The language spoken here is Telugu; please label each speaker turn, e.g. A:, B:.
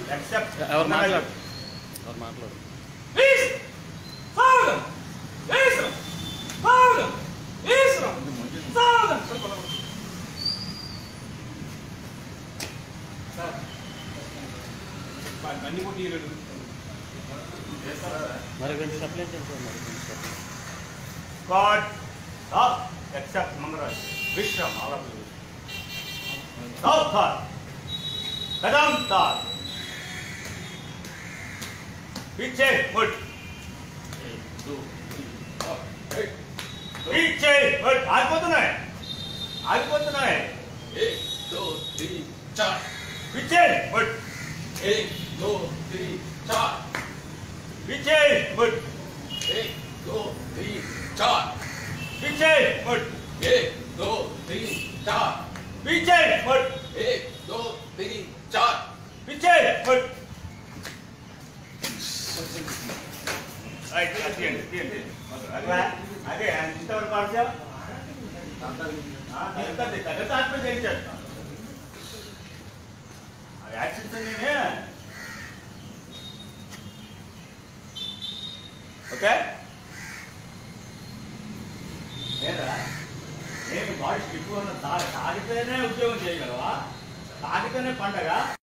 A: Accept.
B: ఎవరు మాట్లాడు.
A: Please. Father. Islam. Father. Islam. Father. Sir. అన్ని కొట్టి
B: మరి కొంచెం సప్లై చేయండి.
A: God. Accept Mangaraj. Vishram. All of you. South Thar. Kadam Thar. पीछे मुट पीछे मुट आगोतना है 1 2 3 4 पीछे मुट 1 2 3 4 पीछे मुट 1 2 3 4 पीछे मुट 1 2 3 4 पीछे मुट 1 2 3 4 पीछे मुट Right, आगे इंतवर पार्चा तगड़ता में देख सकता एक्शन से नहीं है ओके నేను బాడీ స్టిక్ ఉన్న తాగితేనే ఉద్యోగం చేయగలవా తాగితేనే పండగ